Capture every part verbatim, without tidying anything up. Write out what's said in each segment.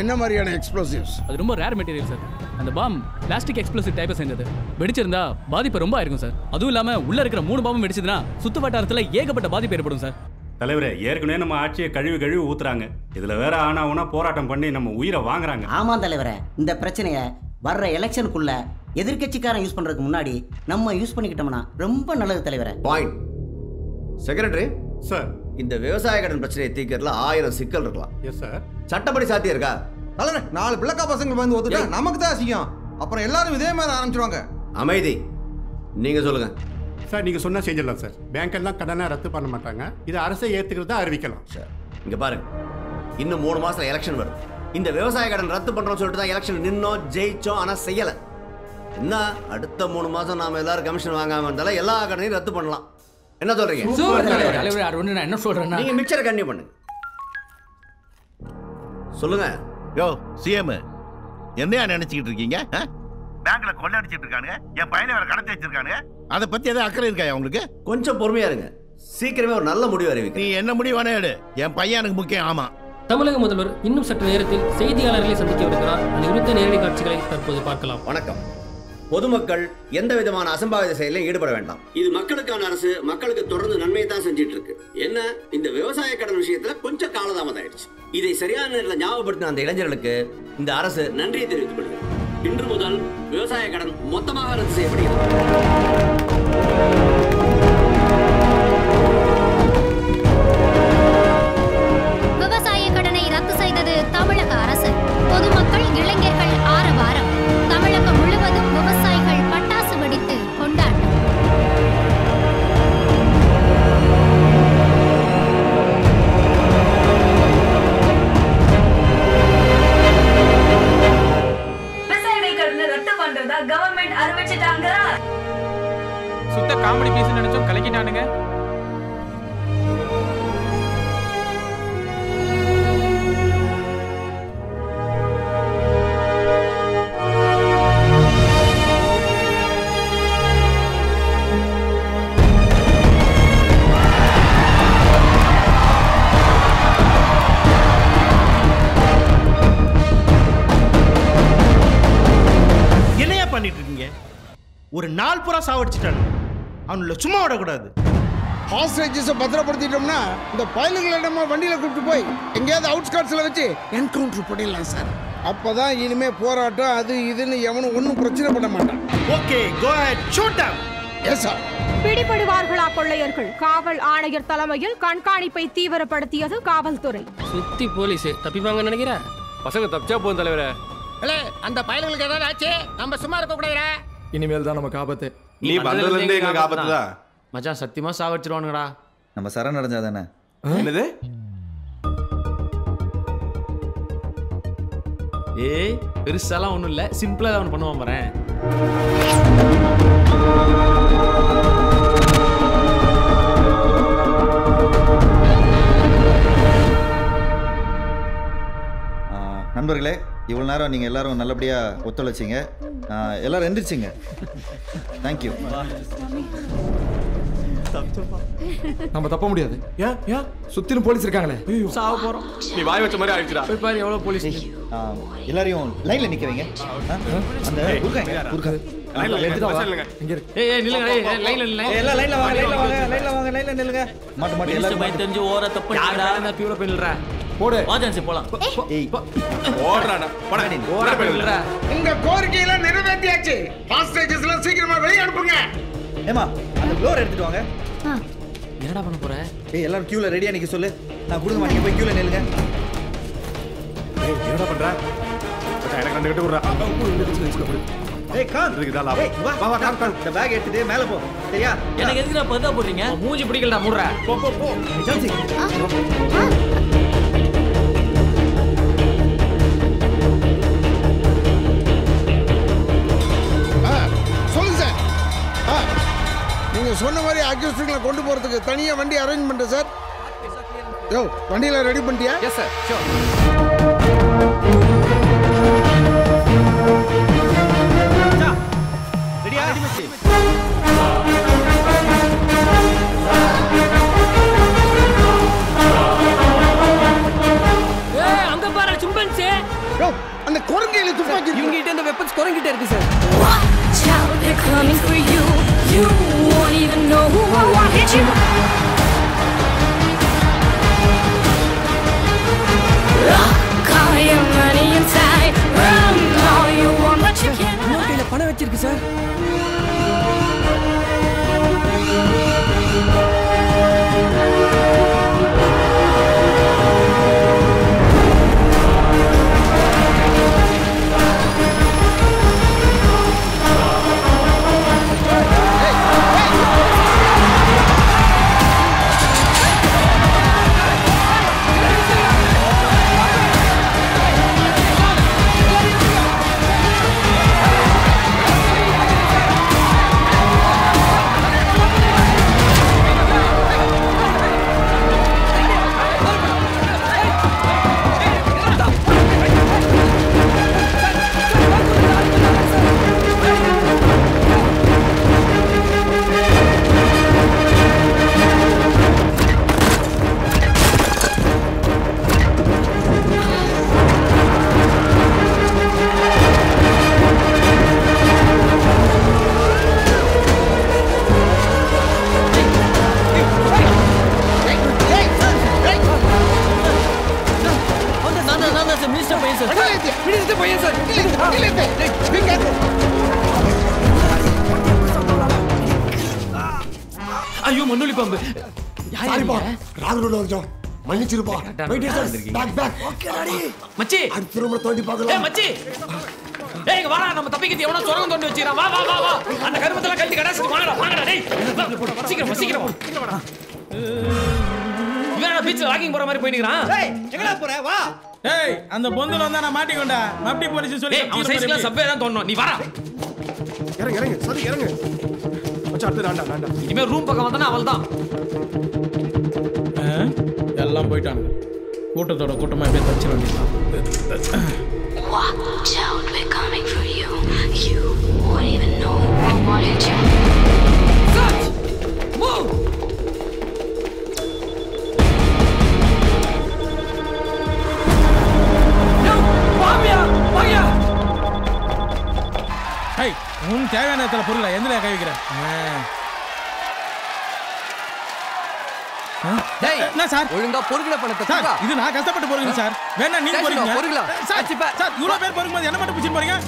என்ன மாதிரியான எக்ஸ்ப்ளோசிவ்ஸ்? அது ரொம்ப ரேர் மெட்டீரியல் சார். அந்த பாம் பிளாஸ்டிக் எக்ஸ்ப்ளோசிவ் டைப்பை சேர்ந்தது. வெடிச்சிருந்தா பாதிப்பு ரொம்ப ஆயிருக்கும் சார். அதுவும் இல்லாம உள்ள இருக்கிற மூணு பாம்பும் வெடிச்சதுன்னா சுத்து வட்டாரத்துல ஏகப்பட்ட பாதிப்பு ஏற்படும் சார். தலைவரே, ஏற்கனவே நம்ம ஆட்சியை கழுவி கழுவி ஊத்துறாங்க. இதுல வேற ஆனா உனா போராட்டம் பண்ணி நம்ம உயிரை வாங்குறாங்க. ஆமா தலைவரே, இந்த பிரச்சனைய வர்ற எலெக்ஷனுக்குள்ள எதிர்கட்சிக்காரன் யூஸ் பண்றதுக்கு முன்னாடி நம்ம யூஸ் பண்ணிக்கிட்டோம்னா ரொம்ப நல்லது தலைவரே. பாயிண்ட். செக்ரட்டரி சார், இந்த விவசாய கடன் பிரச்சனையை தீர்க்கறதுல ஆயிரம் சிக்கல் இருக்கலாம். Yes sir. சட்டப்படி சாத்தியம் இருக்கா? தலைவரே, நாலு பிள்ளைக்கா பசங்க வந்து ஒத்துட்டா நமக்கு தான் அசிங்கம். அப்புறம் எல்லாரும் இதே மாதிரி ஆரம்பிச்சிருவாங்க. அமைதி. நீங்க சொல்லுங்க சார். நீங்க சொன்னா செஞ்சிடலாம் சார். பேங்க் எல்லாம் கடனை ரத்து பண்ண மாட்டாங்க. இது அரசை ஏத்துக்கிறதா அறிவிக்கலாம் சார். இங்க பாருங்க, இன்னும் மூணு மாசத்துல எலெக்ஷன் வரும். இந்த விவசாய கடன் ரத்து பண்றோம் சொல்லிட்டு தான் எலெக்ஷன் நின்னோம், ஜெயிச்சோம். ஆனா செய்யல. என்ன அடுத்த மூணு மாசம் நாம எல்லாரும் கமிஷன் வாங்காம இருந்தாலும் எல்லா கடனையும் ரத்து பண்ணலாம். என்ன சொல்றீங்க? நான் என்ன சொல்றேன்னா, நீங்க மிக்சரை கண்டினியூ பண்ணுங்க. சொல்லுங்க. யோ சிஎம், என்னையா நினைச்சுக்கிட்டு இருக்கீங்க? பேங்க்ல கொள்ளை அடிச்சிட்டு இருக்கானுங்க, என் பையனை வேற கடத்தி வச்சிருக்கானுங்க. அதை பத்தி எதாவது அக்கறை இருக்காயா உங்களுக்கு? கொஞ்சம் பொறுமையா இருங்க, சீக்கிரமே ஒரு நல்ல முடிவு அறிவிக்க. நீ என்ன முடிவானே எடு, என் பையன் எனக்கு முக்கியம். ஆமா, தமிழக முதல்வர் இன்னும் சற்று நேரத்தில் செய்தியாளர்களை சந்திக்க வருகிறார். அது குறித்த நேரடி காட்சிகளை தற்போது பார்க்கலாம். வணக்கம். பொதுமக்கள் எந்த விதமான அசம்பாவித செயலையும் ஈடுபட வேண்டாம். இது மக்களுக்கான அரசு, மக்களுக்கு தொடர்ந்து நன்மையை தான் செஞ்சிட்டு இருக்கு. என்ன, இந்த விவசாய கடன் விஷயத்துல கொஞ்சம் காலதாமதம் ஆயிடுச்சு. இதை சரியான நேரத்தில் ஞாபகப்படுத்தின அந்த இளைஞர்களுக்கு இந்த அரசு நன்றியை தெரிவித்துக் கொள்கிறது. இன்று முதல் விவசாய கடன் மொத்தமாக ரத்து செய்யப்படுகிறது. விவசாய கடனை ரத்து செய்தது தமிழக அரசு. பொதுமக்கள், இளைஞர்கள் ஆரவாரம். தமிழகம் முழுவதும் விவசாயிகள் பட்டாசு வெடித்து கொண்டாட்டம். விவசாய கடனை ரத்து பண்றதா கவர்மெண்ட் அறிவிச்சிட்டாங்க. சுத்த காமெடி பீஸ் நினைச்சோம், கலக்கிட்டானுங்க. பண்ணிட்டு இருக்கீங்க? ஒரு நாள் பூரா சாவடிச்சிட்டானு, அவனுள்ள சும்மா விடக்கூடாது. ஹாஸ்டேஜஸை பத்திரப்படுத்திட்டோம்னா இந்த பயலுங்களிடமா வண்டியில் கூப்பிட்டு போய் எங்கேயாவது அவுட்ஸ்கர்ட்ஸில் வச்சு என்கவுண்டர் பண்ணிடலாம் சார். அப்போதான் இனிமே போராட்டம் அது இதுன்னு எவனும் ஒன்றும் பிரச்சனை பண்ண மாட்டான். Okay, go ahead, shoot them. Yes sir. பிடிபடுவார்களா கொள்ளையர்கள்? காவல் ஆணையர் தலைமையில் கண்காணிப்பை தீவிரப்படுத்தியது காவல்துறை. சுத்தி போலீஸ் தப்பிப்பாங்க நினைக்கிறேன். பசங்க தப்பிச்சா போதும் தலைவரே. அந்த பயலுங்களுக்கு ஏதாவது ஆச்சு, நம்ம சும்மா இருக்க கூடாதுடா. இனிமேல் தான் நமக்கு ஆபத்து. நீ வந்ததுல இருந்தே எங்களுக்கு ஆபத்து தான் மச்சான். சத்தியமா சாவடிச்சிருவானுங்கடா. நம்ம சரண் அடைஞ்சா தானே. என்னது? ஏய், பெருசாலாம் ஒண்ணும் இல்ல, சிம்பிளா தான் ஒன்று பண்ணுவான் பாறேன். நண்பர்களே, இவ்வளோ நேரம் நீங்கள் எல்லாரும் நல்லபடியாக ஒத்துழைச்சிங்க. எல்லாரும் எந்திரிச்சிங்க. தேங்க்யூ. நம்ம தப்ப முடியாது. ஏன் ஏன் சுத்திலும் போலீஸ் இருக்காங்களே. சாவ போறோம். நீ வாய் வச்ச மாதிரி ஆயிடுச்சுடா. போய் பாரு எவ்வளவு போலீஸ். எல்லாரையும் லைன்ல நிக்க வைங்க. அந்த குறுக்க குறுக்க லைன்ல எடுத்து வா. இங்க இரு. ஏய் ஏய் நில்லுங்க. ஏய் லைன்ல நில்லுங்க. எல்லாம் லைன்ல வாங்க, லைன்ல வாங்க, லைன்ல வாங்க, லைன்ல நில்லுங்க. மாட்ட மாட்ட எல்லாரும் பை தெரிஞ்சு ஓர தப்பு யாரா நான் பியூல போயிடுறா. போடு. வாஜன்சி போலாம். ஏய் ஓடுறாடா. போடா நீ. ஓர போயிடுறா. உங்க கோரிக்கையில நிறைவேற்றியாச்சு. ஹாஸ்டேஜஸ்ல சீக்கிரமா வெளிய அனுப்புங்க. ஏமா அந்த ஃப்ளோர் எடுத்துட்டு வாங்க. என்னடா பண்ண போற? ஏய் எல்லாரும் கியூல ரெடியா நிக்க சொல்லு. நான் கொடுங்க மாட்டீங்க, போய் கியூல நில்லுங்க. ஏய் என்னடா பண்ற? எனக்கு ரெண்டு கட்டு குடுறா. ஏய் கான் இருக்குதா லாபம். வா வா கான் கான் இந்த பேக் எடுத்துட்டு மேல போ. சரியா? எனக்கு எதுக்குடா பதா போடுறீங்க? மூஞ்சி பிடிக்கலடா மூடுற. போ போ போ. ஜான்சி. சொல்லுங்க சார். நீங்க சொன்ன மாதிரி அக்யூஸ்டுகளை கொண்டு போறதுக்கு தனியா வண்டி அரேஞ்ச் பண்றேன் சார். யோ வண்டியில ரெடி பண்ணிட்டியா? Yes sir. ஷூர். ரெடியா? ரெடி மச்சி. ஏய் அங்க பாரு சிம்பன்சி. அந்த குரங்கையில துப்பாக்கி இவங்க கிட்ட இந்த வெப்பன்ஸ் குரங்கிட்ட இருக்கு sir. Watch out, they're coming for you. You won't even know who or what hit you. Lock all your money inside. Run all you want, but you can't. மூட்டையில பணம் வச்சிருக்கு சார். ஐயோ மண்ணுளி பாம்பு. யாரிப்பா? ராகுலோட வந்துட்டோம். மன்னிச்சிருப்பா. Wait sir. Pack pack. Okay daddy. மச்சி. அடுத்த ரூம்ல தோண்டி பார்க்கலாம். ஏய் மச்சி. ஏய் இங்க வாடா நம்ம தப்பிக்கிறது எவனோ சுரங்கம் தோண்டி வச்சிரான். வா வா வா வா. அந்த கருமத்தெல்லாம் கழட்டி கடாசிட்டு வாங்கடா வாங்கடா டேய். சீக்கிரம் சீக்கிரம். இவனா பீச்ல வாக்கிங் போற மாதிரி போயிடுறான். டேய் எங்கடா போற? வா. டேய் அந்த பொந்துல வந்தா நான் மாட்டிக்கொண்டா. மப்டி போலீஸ் சொல்லி டேய் அவன் சைஸ்ல சப்பே தான் தோணணும். நீ வாடா. இறங்கு இறங்கு. சரி இறங்கு. மச்சான் அடுத்து ராண்டா ராண்டா. இனிமே ரூம் பக்கம் வந்தானா அவள்தான். எல்லாம் போயிட்டானுங்க. கூட்டத்தோட கூட்டமா இப்படியே தச்சிர வேண்டியதான். Watch out, we're coming for you. You won't even know what hit you. Move! No! வாமியா! வாயா! ஹேய், உன் தேவையான இடத்துல பொருளை எந்தல கை வைக்கிற? டேய் என்ன சார் ஒழுங்கா பொறுக்குன பணத்தை சார் தூக்கா. இது நான் கஷ்டப்பட்டு பொறுக்குறேன் சார். வேணா நீங்க பொறுக்குங்க. பொறுக்கலாம். சார் சார் இவ்வளவு பேர் பொறுக்கும்போது என்ன மட்டும் பிடிச்சிட்டு போறீங்க?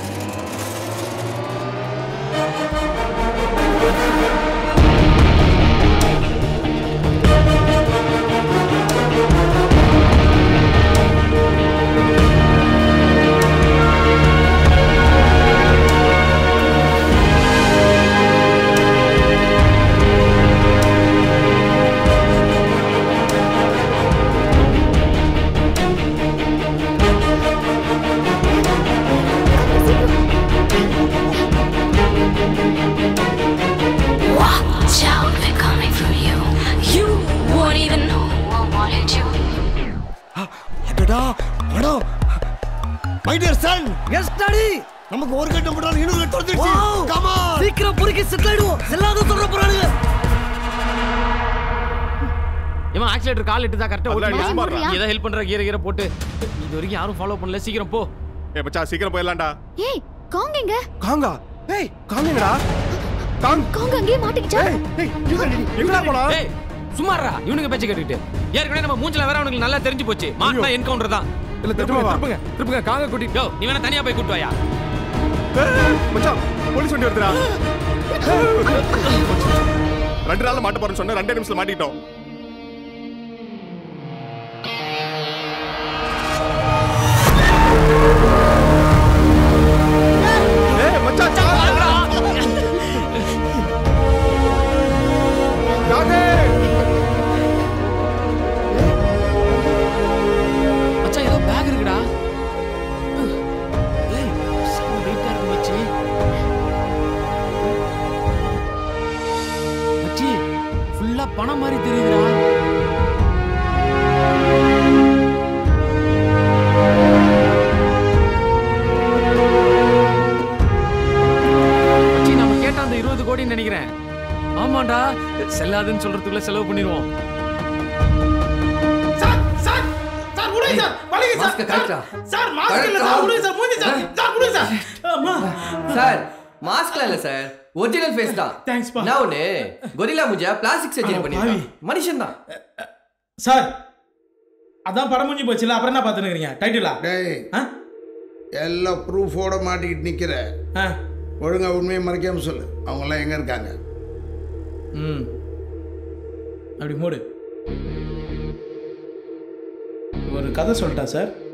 Watch out, we're coming for you. You won't even know what hit you. அடடா அடோ my dear son. Yes daddy. நமக்கு ஒரு கட்டம் போட்டாலும் இன்னொரு கட்டம் வந்துருச்சு. Come on. சீக்கிரம் பொறுக்கி செட்டில் ஆயிடுவோம். செல்லாத சொல்ற போறானுங்க. இவன் ஆக்சிலேட்டர் கால் இட்டு தான் கரெக்ட்டா ஓடுறான். நீ ஏதோ ஹெல்ப் பண்ற கீர கீர போட்டு இது வரைக்கும் யாரும் ஃபாலோ பண்ணல. சீக்கிரம் போ. ஏய் மச்சான் சீக்கிரம் போயிடலாம்டா. ஏய் காங்க எங்க? காங்கா. ஏய் காங்கங்கடா. காங் காங்க அங்கே மாட்டிக்கிச்சா? ஏய் எங்கடா போடா? ஏய் சும்மாறா இவனுங்க பேச்ச கேட்டுட்டு. ஏற்கனவே நம்ம மூஞ்சில வேற அவனுக்கு நல்லா தெரிஞ்சு போச்சு. மாட்டா என்கவுண்டர் தான். இல்ல திருப்புங்க திருப்புங்க திருப்புங்க காங்க கூட்டிட்டு. யோ நீ வேணா தனியா போய் கூட்டி வாயா. மச்சான் போலீஸ் வண்டி வருதுடா. ரெண்டு நாள்ல மாட்ட போறேன்னு சொன்னா ரெண்டே நிமிஷத்துல மாட்டிட்டோம். ஏய் மச்சான் சாவுடா. யாரே? மச்சான் ஏதோ பேக் இருக்குடா. ஏய் சம வெயிட்டா இருக்கு மச்சி. மச்சி ஃபுல்லா பணம் மாதிரி தெரியுதுடா. சார் வலிங்க சார் மாஸ்க் கரெக்ட்டா சார் மாஸ்க் இல்ல சார் குடுங்க சார் மூஞ்சி சார் சார் குடுங்க சார் அம்மா சார் மாஸ்க்ல இல்ல சார் ஒரிஜினல் ஃபேஸ் தான் தேங்க்ஸ் பா நான் ஒன்னு கொரில்லா மூஞ்ச பிளாஸ்டிக் சர்ஜரி பண்ணிருக்கேன் மனுஷன் தான் சார் அதான் படம் முடிஞ்சு போச்சுல அப்புறம் என்ன பாத்துக்கிறீங்க டைட்டிலா டேய் எல்லா ப்ரூஃபோட மாட்டிக்கிட்டு நிக்கிற ஒழுங்கா உண்மையை மறைக்காம சொல்லு அவங்க எல்லாம் எங்க இருக்காங்க ம் அப்படி மூடு ஒரு கதை சொல்லிட்டா சார்